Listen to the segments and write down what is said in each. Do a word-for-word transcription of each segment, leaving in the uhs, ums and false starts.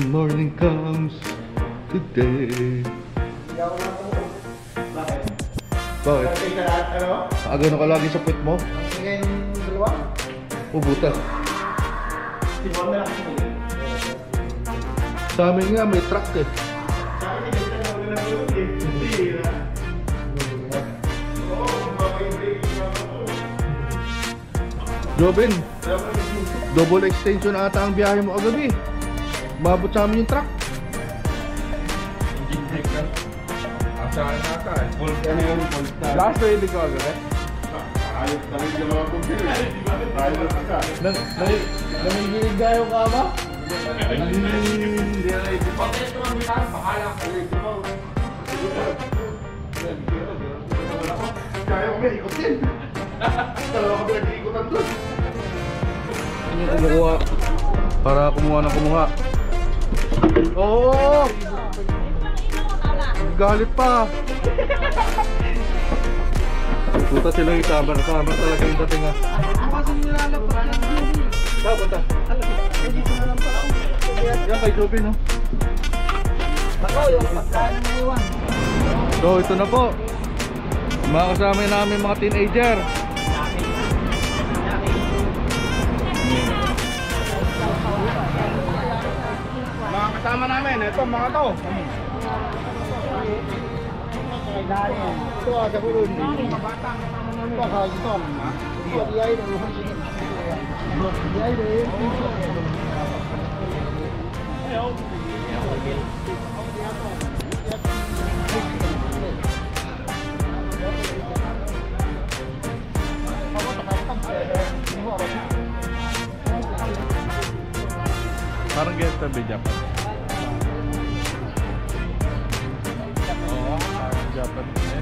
morning comes today. Bakit? Bakit? Bakit ka lahat, ano? Ah, ganun ka lagi sa puwet mo? Sige yung dalawa? O butas? Sinuwan na lang ako ngayon. Sa amin nga may truck eh. Sa akin, hindi ka na maglalagulog eh. Hindi na. Oo, magbabaybay yung mga ako. Jobin, Alam mo, yung- double extension ata ang biyahe mo kagabi. Mabot sa amin yung truck. Engine brake lang. Asahan nata eh. Volt ano yun, volt na. Last na hindi ko agad eh. Ayos na rin yung mga kumpir eh. Ayos na ka. Nang, nang, nangigilig tayo ka ba? Hindi na ito pa. Bahala ka. Kaya ko may ikotin. Dalawa ko pinag-iikotan doon. Ano yung kumukuha? Para kumuha ng kumuha. Oo! Galit pa! Puta sila yung samar-samar talaga yung dating ah. Kasi nilalapat yan din. Saan punta? Dito na lang pala. Yan kay Jobin no? Ako yung pagkain ng iwan. So ito na po. Mga kasama namin mga teenager. Mga kasama namin, ito mga to. Ito ah, sa kulun. Ito ah, sa itom. Ito ah, di ay na luhan siya. Di ay na yun. Parang guest na Japan. Oo, parang Japan din.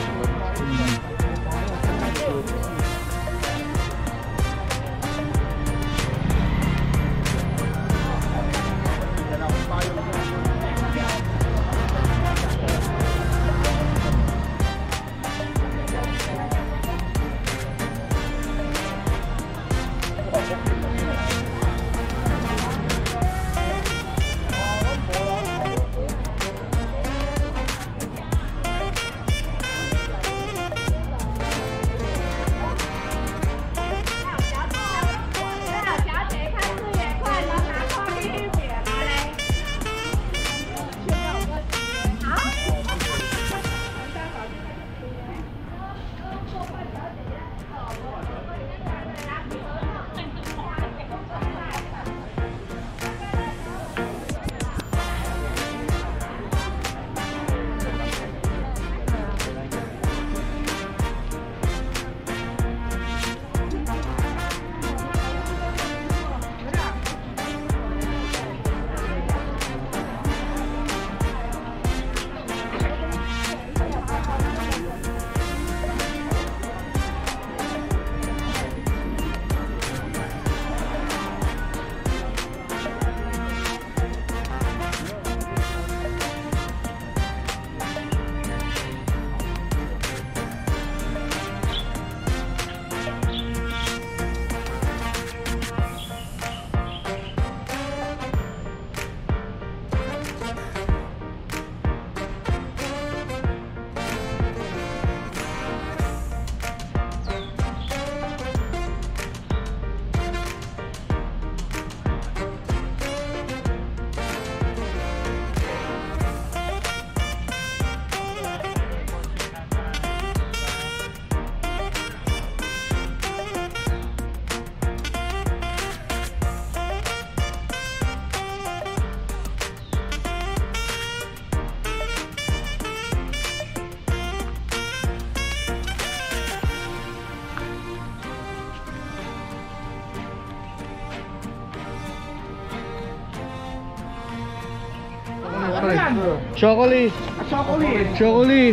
Chocolate! Chocolate. Chocolate!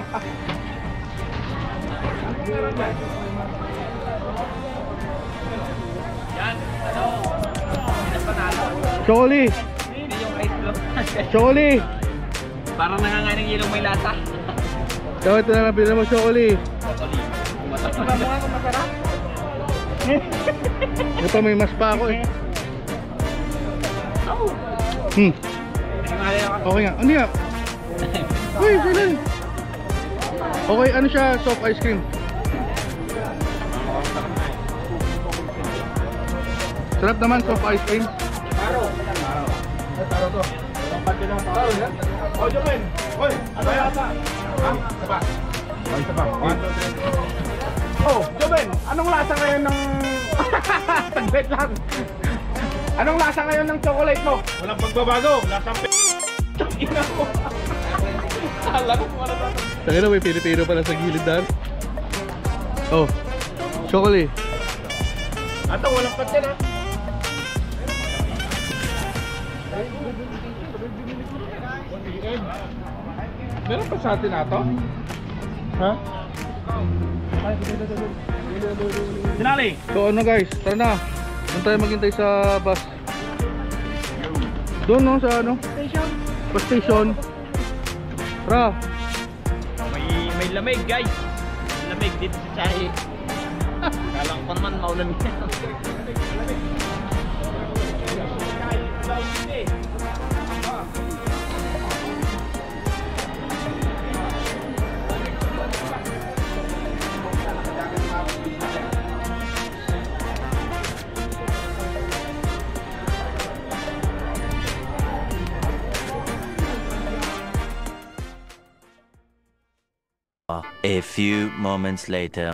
Chocolate! Hindi yung ice block. Chocolate! Parang nangangain ng ilong may lasa. Daw ito na lang pila mo chocolate. Iba mo nga kung masarap. Ito may mas pa ako eh. Hmm. Okay nga. Ano yan? Uy, sila. Okay, ano siya? Soft ice cream. Sarap naman, soft ice cream. Taro. Taro to. Taro yan? O, Jomen. Oy, ano yata? Ha? Isa pa. O, isa pa. One, two, three. Oh, Jomen, anong lasa ngayon ng... Taglit lang. Anong lasa ngayon ng chocolate mo? Walang pagbabago. Lasang p***. Ina ko. Kala ko kung ano ba? Tangina, may Pilipino pala sa gilid dahil. Oh, chocolate. Ato, walang pat yan ha. Meron pa sa atin na to? Ha? Sinali. So ano guys, tara na. Doon tayo maghintay sa bus. Doon no, sa ano? Station. Bus station. Tara. May, may lamig guys. May lamig dito sa Chahi. Kalang ko naman maulan yan. A few moments later.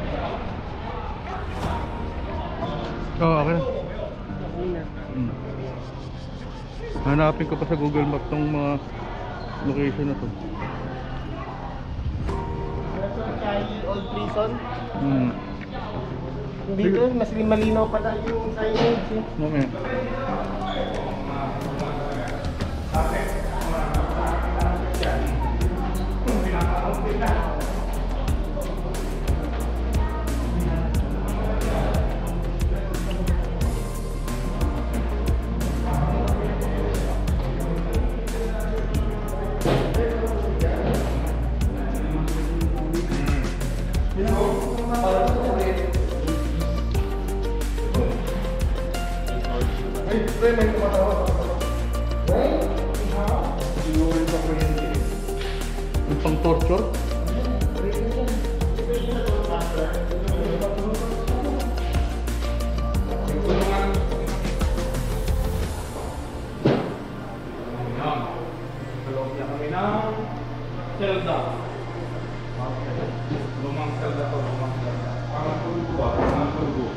Oh, okay. Hmm. Hanapin ko pa sa Google Map tong mga location na to. Old prison. Hmm. Dito, mas malinaw pala yung signage eh. Okay. Yung pang torture? Selda. Lumang selda to, lumang selda. Parang tulgo ba? Parang tulgo.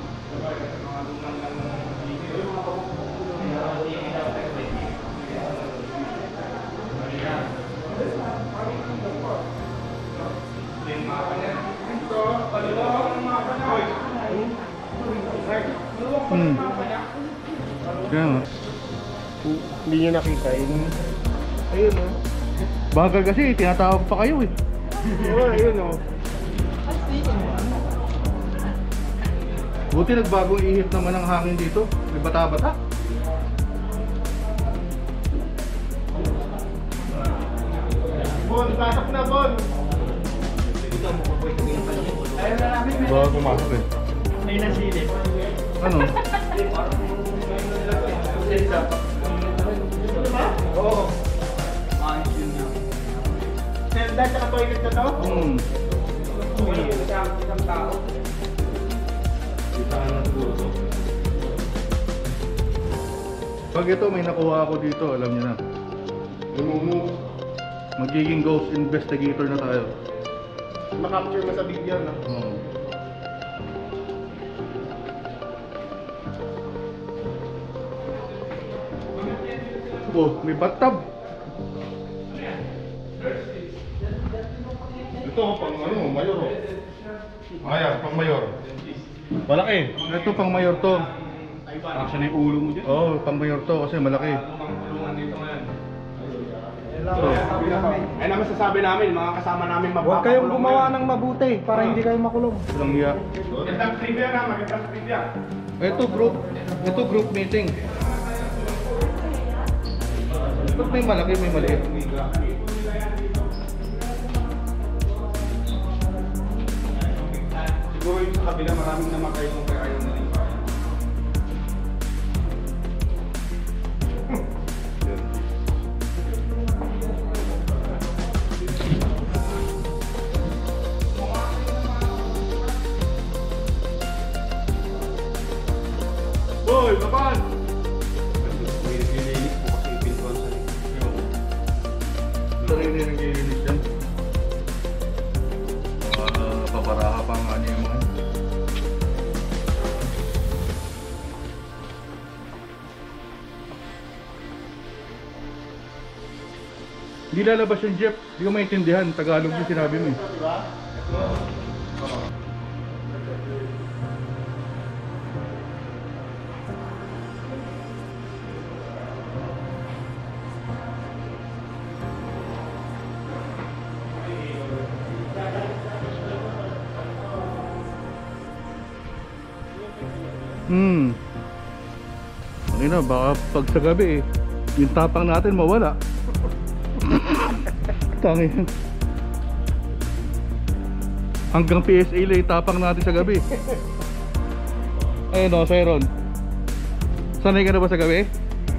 Hmm. Kaya nga. Hindi nyo nakita yun. Ayun o. Bagal kasi, tinatawag pa kayo eh. Oo, ayun o. Buti nagbagong ihip naman ang hangin dito. May bata-bata. Bon, pasok na Bon. Bago pumasok eh. May nasilip. Ano? Oo. Selda tsaka toilet na to? Hmm. Isang tao. Pag ito may nakuha ako dito, alam niyo na. Magiging ghost investigator na tayo. Makapture mo sa video na. Oo. Oh, may bathtub. Ito pang ano, mayor oh. Ayan, pang mayor. Malaki. Ito pang mayor to. Action yung ulo mo dyan. Oo, oh, pang mayor to kasi malaki. Tulungan dito ngayon. Ay naman sasabi namin, mga kasama namin magpapakulong. Huwag kayong gumawa ng mabuti para hindi kayo makulong. Walang hiya. Magandang trivia na, magandang trivia. Ito group, ito group meeting. Ba't may malaki, may maliit? Siguro yung sa kabila maraming namatay kung kaya ayaw na rin pa. Boy, laban! May nililinis po kasi yung pintuan sa likod. Sarili nang gilinis yan. Mga paparaha pa nga niya yung mga. Hindi lalabas yung Jeff. Hindi ko maintindihan. Tagalog yung sinabi mo eh. Hmm. Ano na, baka pag sa gabi eh, yung tapang natin mawala. Tangin. Hanggang P S A lang yung tapang natin sa gabi. Ayun o, Sairon. Sanay ka na ba sa gabi?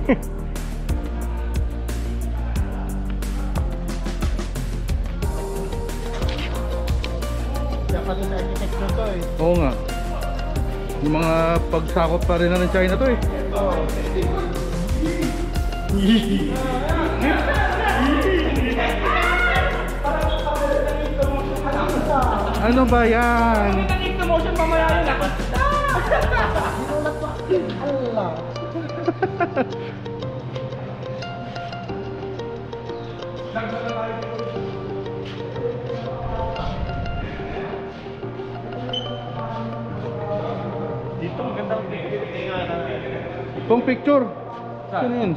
Dapat yung architecture to eh. Oo nga. Yung mga pagsakop pa rin na ng China to eh. Ano ba yan? Allah. Dito magandang picture nga na. Pong picture. Saan yun?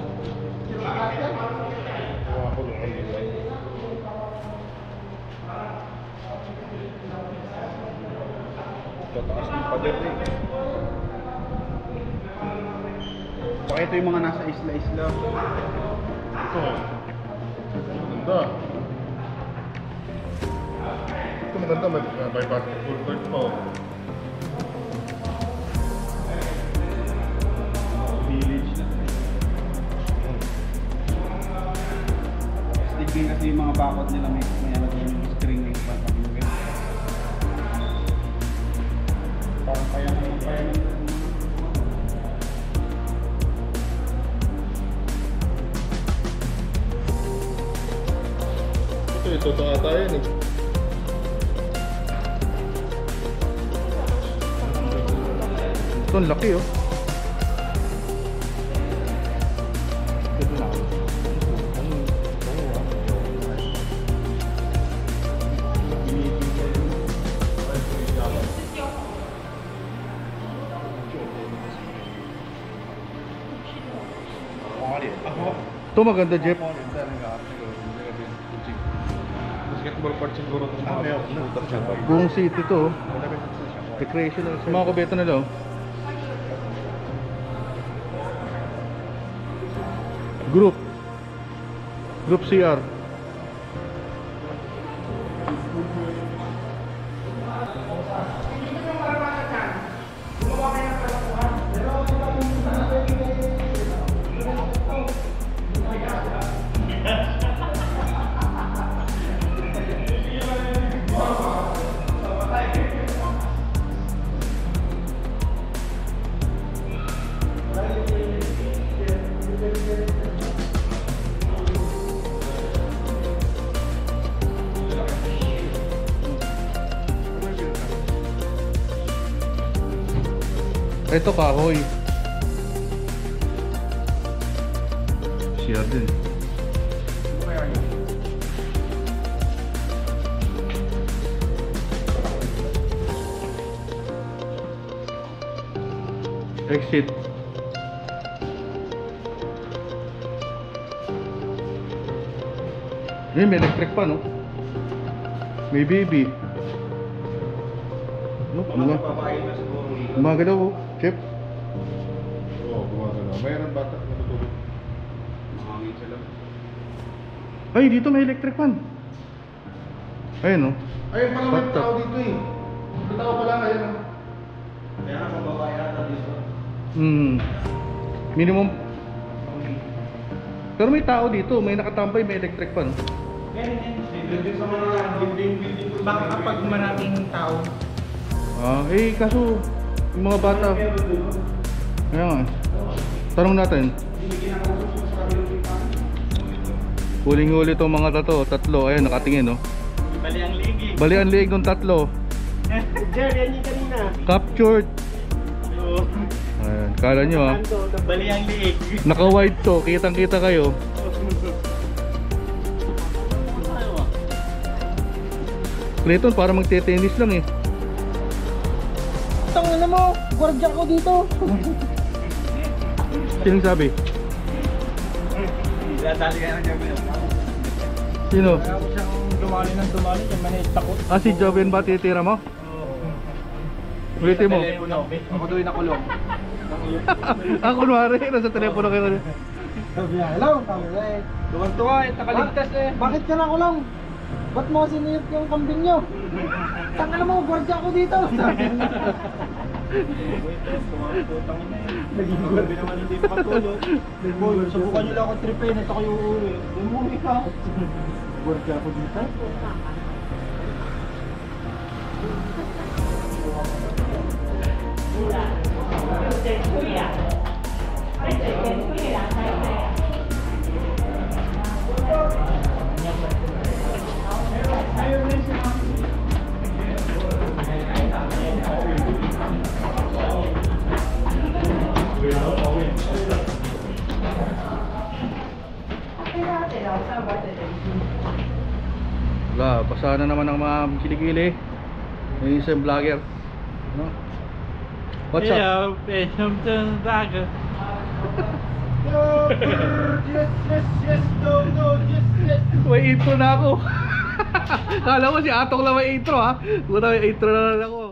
Tataas ng pader eh. Baka ito yung mga nasa isla-isla. Ito. Maganda. Ito maganda. May, may basketball court pa. oh. Village na. Stick din kasi yung mga bakod nila may may ano din yung string ng pagpapagin. Parang kaya naman kaya naman. Ito, ito ito ata yun eh. Ito ang laki oh. Ito maganda, Jeff. Basketball court siguro ito. Ah, may Buong city to. oh. Recreational. Sa mga kubeto nila oh. Group. Group C R. Ito kahoy. Siya din. Exit. Eh, may electric pa, no? May baby. No, mga, mga galaw, oh. Chip. Oo, gumagano. Mayroon bata na natutulog. Mahangin sila. Ay, dito may electric fan. Ayun, oh. Ayun pala may Bathtub. tao dito eh. May tao pala, ayun oh. Kaya nga pababa yata dito. Hmm. Minimum. Pero may tao dito, may nakatambay, may electric fan. Yan, yan. Dito sa mga building-building. Baka kapag maraming tao, Ah, eh kaso yung mga bata. Kaya nga. Tanong natin. Huling-huli itong mga tato, tatlo. Ayan, nakatingin, no? Bali ang ligi. Bali ang liig ng tatlo. Jer, yan yung kanina. Captured. Ayan, kala nyo ha. Bali ang liig. Naka-wide to, kitang-kita kayo. Clayton, para magte-tennis lang eh. Tangin na mo, gwardiya ko dito. Sinong sabi? Dadali ka ng gabi. Sino? Kaya ko siyang dumali ng dumali, yung manay takot. Ah, si Joven ba titira mo? Ulitin mo. Ako doon nakulong. Ah, kunwari, nasa telepono kayo. Sabi niya, hello, sabi niya eh. Tuwang-tuwa eh, nakaligtas eh. Bakit ka nakulong? Ba't mo siniyot yung kambing nyo? Tangin na mo, gwardiya ko dito. Sabi niya. Naging grabe naman hindi makatulog. Boy, subukan nyo lang ako tripin, ito kayo uuwi. Umuwi ka. Gwardiya ko dito. Wala, basa na naman ang mga kilikili. Yung isang vlogger. No? What's up? Hello, something back. Yo, yes, yes, yes, no, no, yes, yes. May intro na ako. Kala ko si Atong lang may intro ha. Muna may intro na lang ako.